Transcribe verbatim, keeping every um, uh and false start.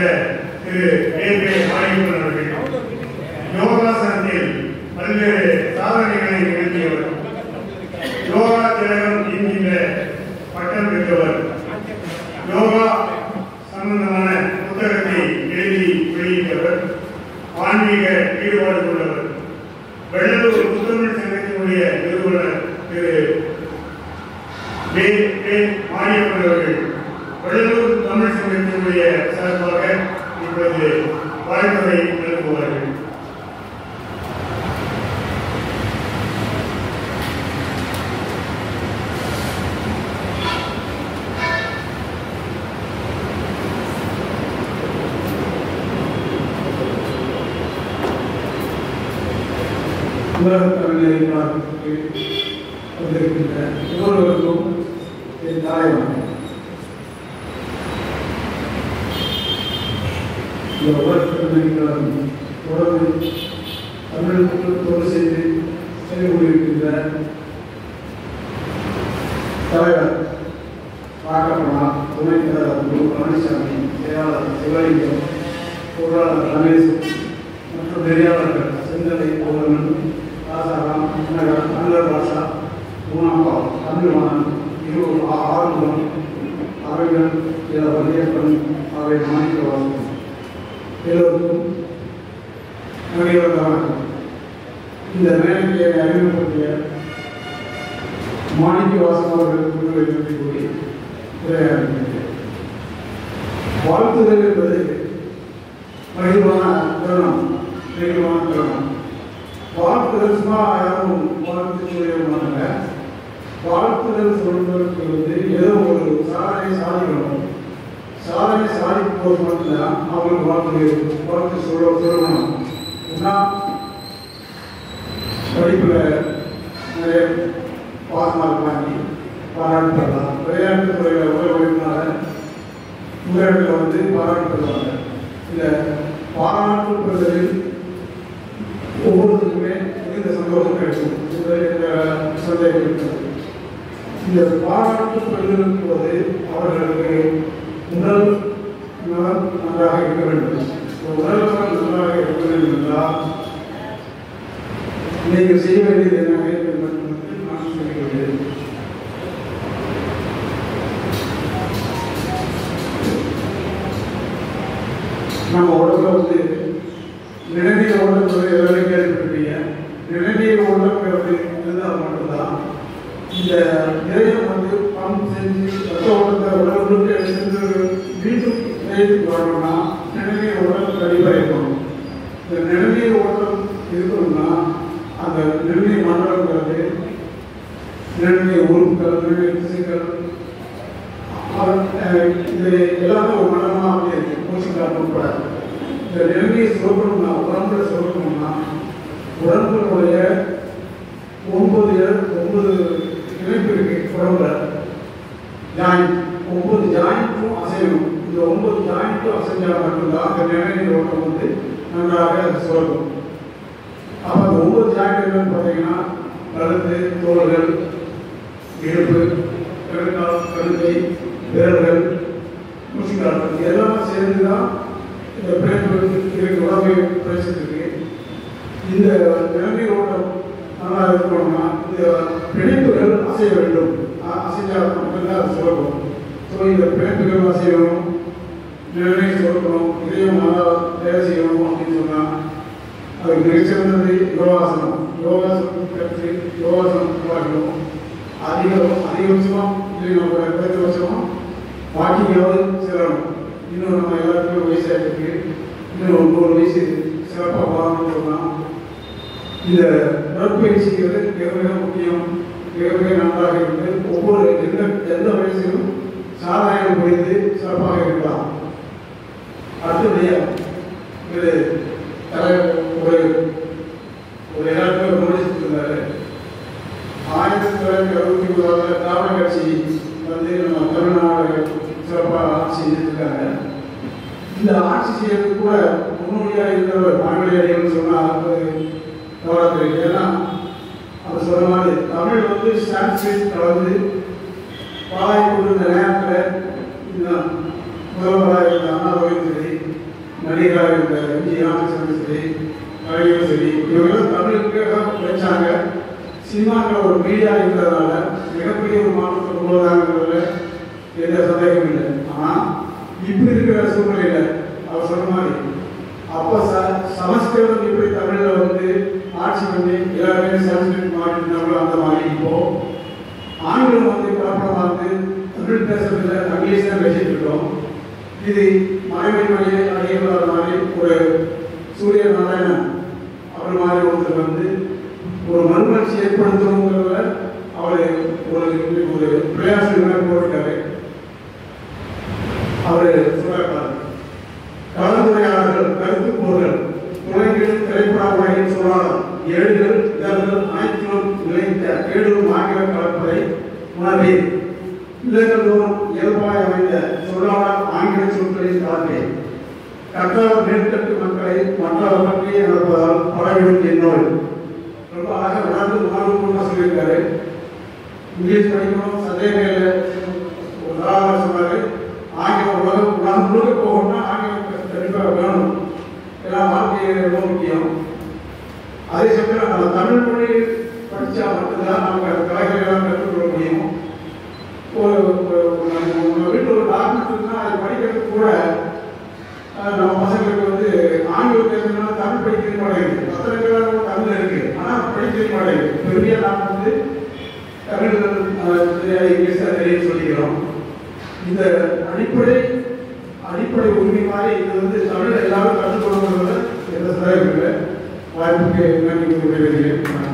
திரு ஏ மாரியப்பன் அவர்கள் யோகாசனத்தில் பல்வேறு சாதனைகளை நிகழ்த்தியவர், யோகா திலகம் என்கின்ற பட்டம் பெற்றவர், யோகா சம்பந்தமான புத்தகத்தை எழுதி வெளியிட்டவர், ஆன்மீக ஈடுபாடு கொண்டவர், வெள்ளலூர் முத்தமிழ் சங்கத்தினுடைய நிறுவனர் திரு ஏ மாரியப்பன் அவர்கள் வெள்ளலூர் தமிழ் சங்கத்தினுடைய சார்பாக இப்பொழுது வாழ்த்துறை நல்குவார்கள். உலகத் தமிழறிஞர் வந்திருக்கின்ற ஒவ்வொருவருக்கும் என் தலைவன். இந்த உலகத் தமிழறிஞர்களும் தொடர்ந்து தமிழுக்கு தொண்டு செய்து செய்து கொண்டிருக்கின்ற தலைவர் ராகவனா, துணைத் தலைவர் குரு பழனிசாமி, செயலாளர் சிவலிங்கம், பொருளாளர் ரமேஷ் மற்றும் நெறியாளர்கள் செந்தலை கோவலன், ராசாராம், நகர், அங்கர் பாஷா, பூனாப்பா, தமிழ்வாணன், இரு ஆறுமுகம், அவைகள் இள வலியப்பன், அவை மாணிக்கவாசன், எல்லோருக்கும் நகையவர்களாக இந்த மேலையை அறிமுகப்படுத்திய மாணிக்கவாசன் அவர்கள் குழுவை நன்றி கூறி உரையாடுகின்றேன். வாழ்த்துதல் என்பது மகிழ்வான தருணம், நெகிழ்வான தருணம். வாழ்த்துதல் சும்மா யாரும் வாழ்த்து சொல்லிடுவாங்க. வாழ்த்துதல் சொல்வதற்கு வந்து ஏதோ ஒரு சாதனை சாதிக்கணும். சாதனை சாதிக்கும் போது மட்டும்தான் அவங்களுக்கு வாழ்த்து வாழ்த்து சொல்ல சொல்லணும். ஏன்னா படிப்பில் நிறைய பாஸ் மார்க் வாங்கி பாராட்டு பெறலாம். விளையாட்டு துறையில் உதவினால முதலிடத்தில் வந்து பாராட்டு பெறுவாங்க. இந்த பாராட்டு பெறுதலில் ஒவ்வொருத்தருக்குமே மிகுந்த சந்தோஷம் கிடைக்கும். சந்தேகம் இருக்கிறது. இந்த பாராட்டு பெறுதலின் போது அவர்களுக்கு உடல் நலம் நன்றாக இருக்க வேண்டும். உடல் நலம் நன்றாக இருக்க வேண்டும் என்றால் நீங்கள் செய்ய வேண்டியது என்ன என்று நான் சொல்கிறேன். நம்ம உடம்புல வந்து நிலநீர் ஓட்டம் எவ்வளவு கேள்விப்பட்டிருக்கீங்க. நிலநீர் ஓட்டம் இருந்தால் மட்டும்தான் இந்த இதயம் வந்து பம்ப் செஞ்சு ரத்த ஓட்டத்தை உடம்புக்கு எடுத்து வீட்டு இதயத்துக்கு வரணும்னா நிலநீர் ஓட்டம் கண்டிப்பாக இருக்கணும். இந்த நிலநீர் ஓட்டம் இருக்கணும்னா அந்த நிலநீர் மண்டலங்கிறது நிலநீர் உறுப்புகள், நிலநீர் திசுக்கள், இது எல்லாமே ஒரு மண்டலமாக அப்படியே இருக்கு. மூச்சுக்காட்டு உட்பட இந்த நிலநீர் சுரக்கணும்னா உடம்புல சுரக்கணும்னா உடம்புடைய ஒன்பது ஒன்பது இணைப்பு இருக்கு. உடம்புல ஜாயிண்ட் ஒன்பது ஜாயிண்ட்டும் அசையணும். இந்த ஒன்பது ஜாயிண்ட்டும் அசைஞ்சால் மட்டும்தான் அந்த நிலநீர் ஓட்டம் வந்து நன்றாக சுரக்கும். அப்போ அந்த ஒன்பது ஜாயிண்ட் என்னன்னு பார்த்தீங்கன்னா கழுத்து, தோள்கள், இடுப்பு, கழுக்கால், கழுத்தை, விரல்கள், மூச்சுக்கால், இது எல்லாமே சேர்ந்து தான் இந்த பிணைப்பு இருக்கு. உடம்பை பிரச்சனைக்கு இந்த நிலநீர் ஓட்டம் நல்லா இருக்கணும்னா இந்த பிணைப்புகள் அசைய வேண்டும். அசைஞ்சால் மட்டும்தான் அது சுரக்கும். ஸோ இந்த பிணைப்புகள் அசையணும், நிலநீர் சுரக்கணும், இதையும் நல்லா வேலை செய்யணும் அப்படின்னு சொன்னால் அதுக்கு மிகச்சிறந்தது யோகாசனம். யோகாசனம் கற்று யோகாசனம் பார்க்கணும். அதிகம் அதிகபட்சமாக இல்லை நம்ம குறைந்த வருஷமாக வாக்கிங்காவது செல்லணும். இன்னும் நம்ம எல்லாருக்குமே வயசாகிருக்கு. இன்னும் ஒரு நூறு வயசு சிறப்பாக வாழணும்னு சொன்னால் இந்த உடற்பயிற்சிங்கிறது மிக மிக முக்கியம். மிக மிக நன்றாக இருந்து ஒவ்வொரு எந்த எந்த வயசிலும் சாதனைகள் புரிந்து சிறப்பாக இருக்கலாம். அடுத்தபடியாக இது தலைவர் ஒரு ஒரு எல்லாருமே முடிச்சுட்டு இருந்தாரு. ஆயிரத்தி தொள்ளாயிரத்தி அறுபத்தி ஒன்பதாவது திராவிட கட்சி வந்து நம்ம தமிழ்நாடு சிறப்பாக ஆட்சி செஞ்சுருக்காங்க. இந்த ஆட்சி செய்யறது கூட முன்னோடியாக இருக்கிறவர் மாநில சொன்னால் கவலை. ஏன்னா அது சொன்ன மாதிரி தமிழ் வந்து சான்ஸ்கிரிட் கலந்து பாலாய் கொண்டிருந்த நேரத்தில் முதல்வராக இருந்த அண்ணா ரோஹித் நடிகராக இருந்த எம்ஜி ராமச்சந்திரன் சரி, கலைஞரும் சரி, இவங்கெல்லாம் தமிழுக்காக உழைச்சாங்க. சினிமாக்கள் ஒரு மீடியா இருந்ததுனால மிகப்பெரிய ஒரு மாற்றத்தை கொண்டு வராங்கிறதுல எந்த சந்தேகமும் இல்லை. ஆனால் இப்படி இருக்கிற சூழ்நிலையில் அவர் சொன்ன மாதிரி அப்போ ச சமஸ்கிருதம் எப்படி தமிழில் வந்து ஆட்சி பண்ணி எல்லாருமே சமஸ்கிருதம் மாற்றினாங்களோ அந்த மாதிரி இப்போ ஆங்கிலம் வந்து பரப்பமாக வந்து தமிழ் பேசுறதுல இங்கிலீஷ் தான் பேசிட்டு இருக்கோம். இது மனைவி மொழியை அடையாள மாதிரி ஒரு சூரிய நாராயணன் அவர் மாதிரி ஒருத்தர் வந்து ஒரு மறுமலர்ச்சி ஏற்படுத்தணுங்கிறத அவர் ஒரு ஒரு பிரயாசம் போட்டிருக்காரு. அவர் சொல்றாரு, கலந்துரையாடல்கள், கருத்து போர்கள், துணைகள், திரைப்பட உலகின் சொல்லாளர், ஏடுகள், இதழ்கள் அனைத்திலும் நிலைத்த ஏடுகளும் ஆங்கில கலப்பதை உணர்வே இல்லங்கள் தோறும் இயல்பாய் அமைந்த சொல்லாளர் ஆங்கில சொற்களின் கலப்பை கற்றவர் மேற்கட்டு மக்களை மற்றவர் பற்றி நடப்பதால் பழகிடும் என்னோடு ரொம்ப அழகாக உணர்ந்து உணர்வு சொல்லியிருக்காரு. இங்கிலீஷ் படிக்கணும் சந்தேகம் இல்லை. ஒரு தாராளமாக சொன்னாரு, ஆங்கிலம் உலகம் உலகம் முழுக்க போகணும்னா ஆங்கிலம் கண்டிப்பாக வேணும். ஏன்னா வாழ்க்கை ரொம்ப முக்கியம். அதே சமயம் நம்ம தமிழ் மொழி படித்தா மட்டும்தான் நமக்கு அந்த கலைகளெல்லாம் கற்றுக்கொள்ள முடியும். ஒரு நம்ம வீட்டில் ஒரு டாக்டர் இருக்குன்னா அதை படிக்கிறதுக்கு கூட நம்ம பசங்களுக்கு வந்து ஆங்கிலம் பேசணும்னா தமிழ் படிக்க மாட்டேங்குது. பத்திரங்களாக தமிழ் இருக்கு, ஆனால் படிக்க மாட்டேங்குது. பெரிய நாம் வந்து தமிழ் இங்கிலீஷ் தான் தெரியும் சொல்லிக்கிறோம். இந்த அடிப்படை அடிப்படை உரிமை மாதிரி இது வந்து தமிழ் எல்லாரும் கற்றுக்கொள்ளுங்கிறத எந்த சந்தேகம் இல்லை. வாய்ப்புக்கு நன்றி கூறுகிறேன்.